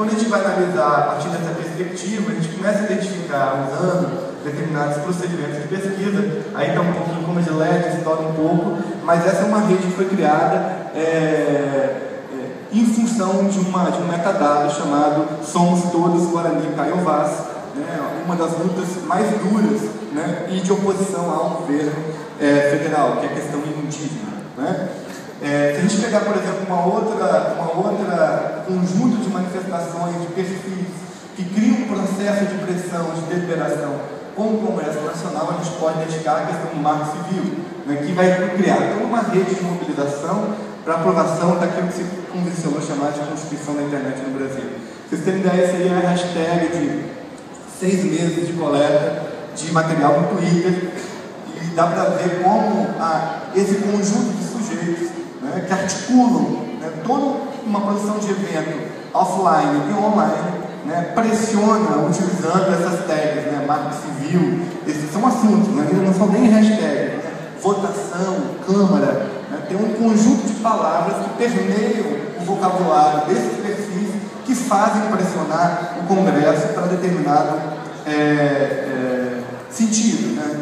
quando a gente vai analisar a partir dessa perspectiva, a gente começa a identificar, usando determinados procedimentos de pesquisa, aí está um pouquinho como a de LED, se torna um pouco, mas essa é uma rede que foi criada em função de um metadado chamado Somos Todos Guarani Kaiowás, né, uma das lutas mais duras, né, e de oposição ao governo federal, que é a questão indígena. Né? Se a gente pegar, por exemplo, uma outra conjunto de manifestações, de perfis que criam um processo de pressão, de deliberação com o Congresso Nacional, a gente pode identificar a questão do marco civil, né, que vai criar toda uma rede de mobilização para aprovação daquilo que se convencionou chamar de Constituição da Internet no Brasil. Vocês terem ideia, essa aí é a hashtag de 6 meses de coleta de material no Twitter, e dá para ver como esse conjunto de sujeitos, né, que articulam, né, toda uma produção de evento offline e online, né, pressiona utilizando essas tags, né, marco civil, esses são assuntos, né, não são nem hashtags, né, votação, câmara, né, tem um conjunto de palavras que permeiam o vocabulário desses perfis que fazem pressionar o Congresso para determinado sentido, né?